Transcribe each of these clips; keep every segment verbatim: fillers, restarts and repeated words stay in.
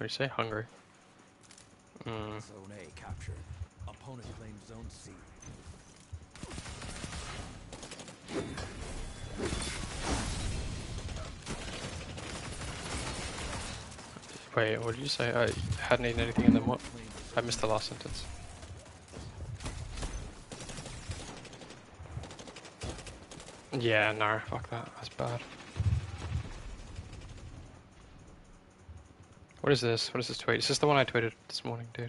you say? Hungry. Mm. Zone A captured. Opponent claims Zone C. Wait, what did you say? I hadn't eaten anything and then what? I missed the last sentence. Yeah, no, fuck that. That's bad. What is this? What is this tweet? Is this the one I tweeted this morning, dude?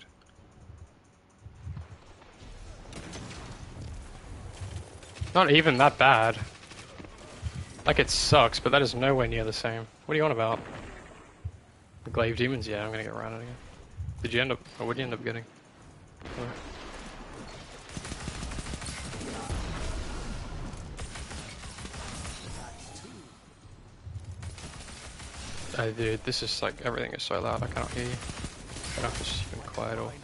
Not even that bad. Like, it sucks, but that is nowhere near the same. What are you on about? The Glaive Demons? Yeah, I'm gonna get around it again. Did you end up, or what did you end up getting? Oh. Uh, dude, this is like, everything is so loud, I cannot hear you. I don't know if it's just been quiet or...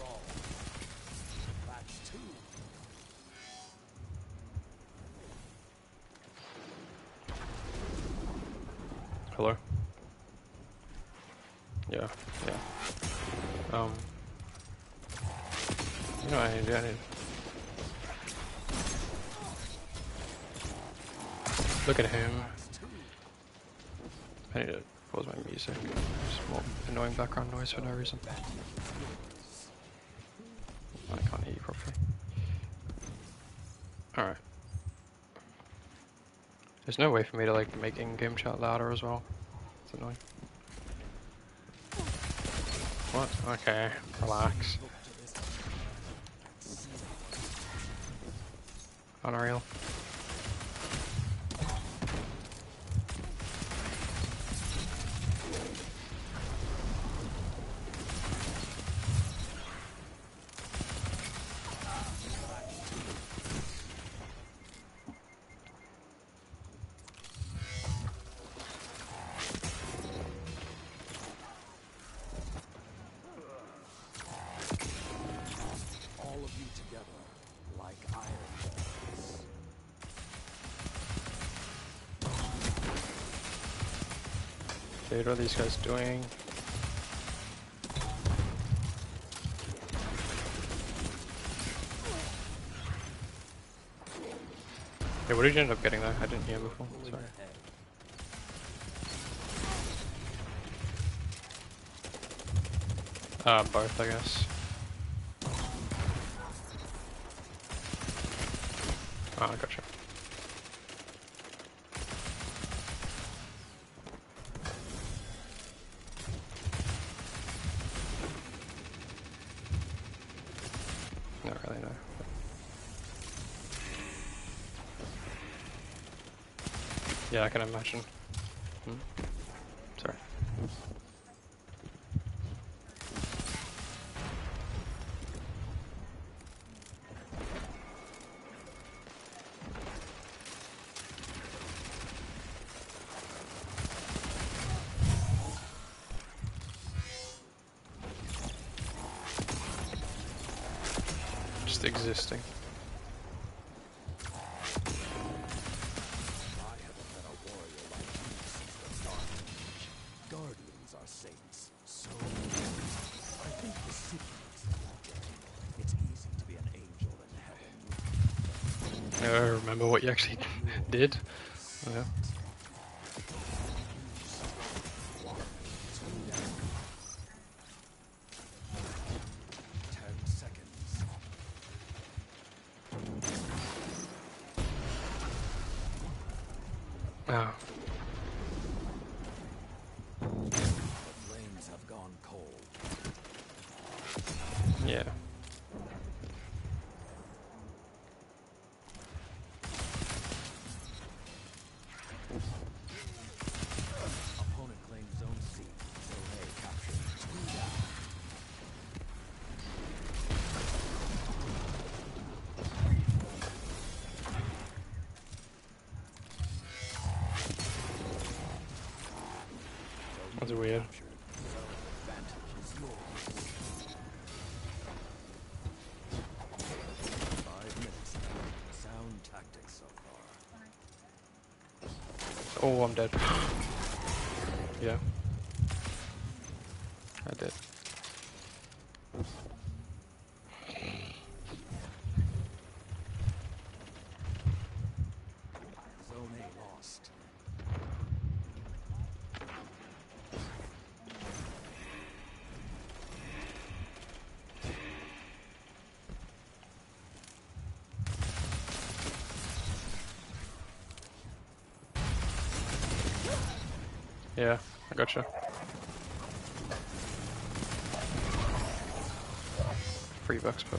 Hello? Yeah, yeah. Um... You know what I need to do? I need... Look at him. I need to pause my music. There's more annoying background noise for no reason. I can't hear you properly. Alright. There's no way for me to like make in-game chat louder as well. It's annoying. What? Okay, relax. Unreal. Dude, what are these guys doing? Hey, what did you end up getting there? I didn't hear before, sorry. Uh, both, I guess. Ah, oh, gotcha. Not really, no. Yeah, I can imagine. Hmm? Sorry. Just existing. I remember what you actually did. Yeah. Oh. Flames have gone cold. Yeah. Opponent claims Zone C. Zone A captured. Two down. That's weird. Oh, I'm dead. Yeah. I did. Zone A lost. Yeah, I gotcha. Free bucks book.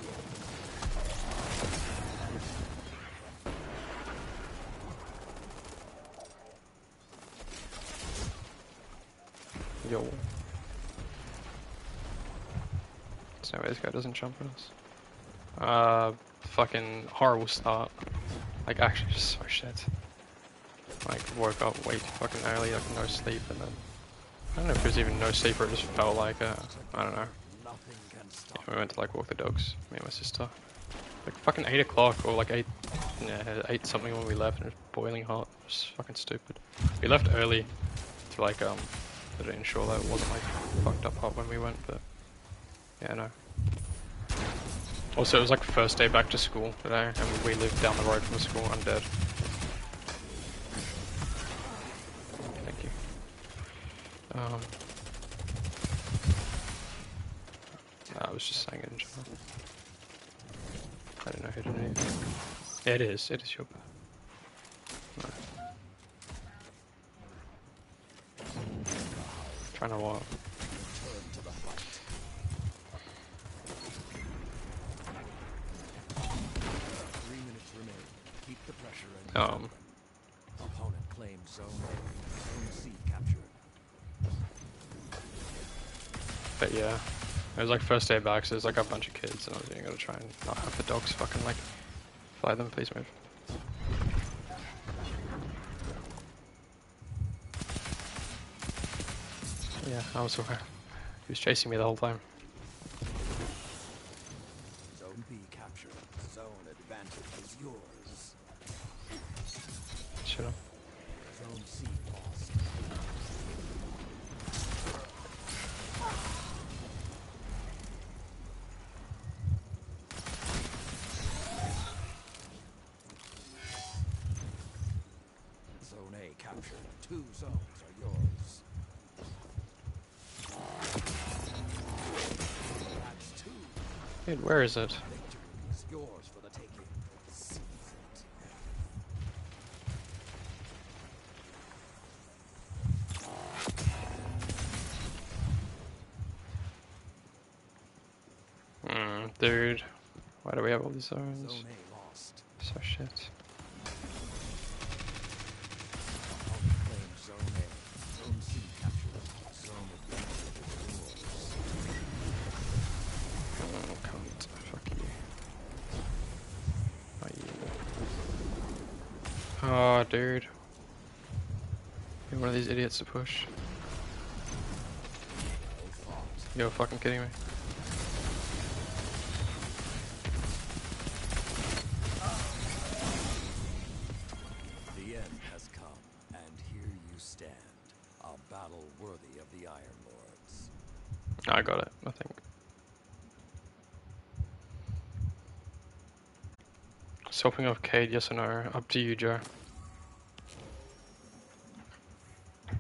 Yo. There's no way this guy doesn't jump at us. Uh, fucking horrible start. Like, actually, just so shit. Like, woke up way too fucking early, like, no sleep, and then. I don't know if it was even no sleep or it just felt like, uh, I don't know. Nothing can stop. We went to, like, walk the dogs, me and my sister. Like, fucking eight o'clock, or like eight. Yeah, eight something when we left, and it was boiling hot. It was fucking stupid. We left early to, like, um, to ensure that it wasn't, like, fucked up hot when we went, but. Yeah, no. Also, it was like first day back to school today, and we lived down the road from the school. I'm dead. Thank you. Um, I was just saying it in general. I don't know who to do. Yeah, it is. It is your bad. No. Trying to what? Return to the fight. Three minutes remain. Keep the pressure in. Um. Opponent claims zone A. Zone C captured. But yeah, it was like first day back, so there's like a bunch of kids, and I was gonna try and not have the dogs fucking like fly them. Please move. Yeah, I was aware. He was chasing me the whole time. Zone B captured. Zone advantage is yours. Shut up. Zone C lost. Zone A captured. Two zones are yours. That's two. Dude, where is it? Victory is yours for the taking. Seize it. Hmm, dude. Why do we have all these zones? Zone A lost. So shit. Opponent claims zone A. Zone C captured. Zone advantage is yours. Oh, cunt. Fuck you. Not you. Oh, dude. You're one of these idiots to push. Well fought. You're fucking kidding me. The end has come, and here you stand. A battle worthy of the Iron Lords. I got it, I think. Swapping off Cade, yes or no? Up to you, Joe.